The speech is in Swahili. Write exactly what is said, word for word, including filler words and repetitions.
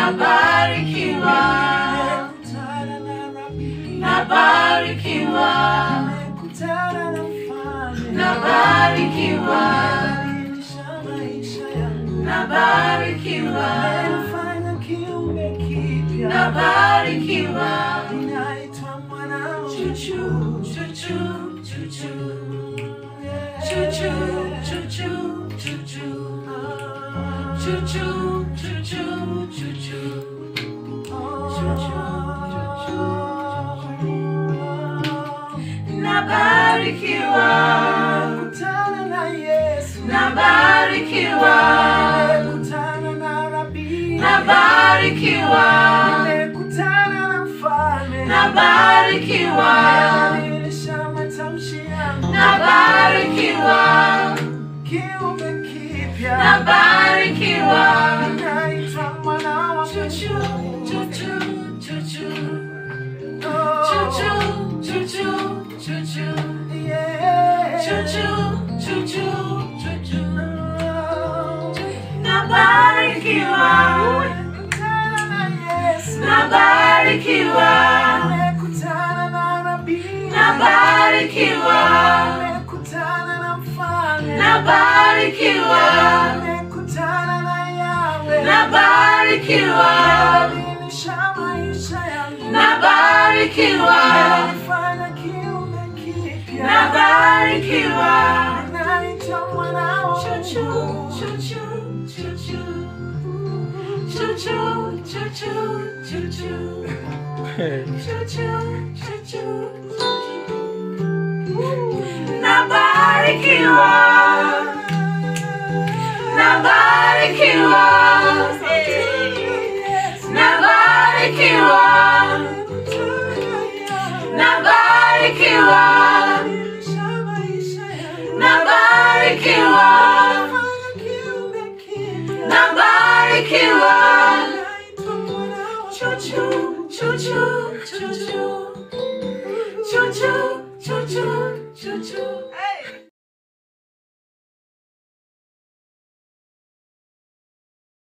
nabarikiwa, nabarikiwa, nabarikiwa, nabarikiwa, nabarikiwa, chuchu, chuchu, chuchu, chuchu, chuchu, chuchu, chuchu, chuchu, chuchu, nabarikiwa, nimekutana na Yesu, nabarikiwa, nimekutana na Rabi, nabarikiwa, nimekutana na Mfalme, nabarikiwa, nilisha matamshi yangu, nabarikiwa, kiumbe kipya, nabarikiwa, naitwa mwana wa chuchu, chuchu, chuchu, chuchu, chuchu, chuchu, yeah, chuchu, chuchu, chuchu, nabarikiwa, nimekutana na Yesu, nabarikiwa, nimekutana na Rabi, nabarikiwa, nimekutana na Mfalme, nabarikiwa, nimekutana na Yahweh, nabarikiwa, nilisha maisha yangu, nabarikiwa, nifanya kiumbe kipya, nabarikiwa, naitwa mwana wa chuchu, chuchu, chuchu, chuchu, chuchu, chuchu, chuchu, chuchu, nabarikiwa, nabarikiwa, nabarikiwa, nabarikiwa, nabarikiwa, nabarikiwa, chuchu, chuchu, chuchu, chuchu, chuchu, chuchu.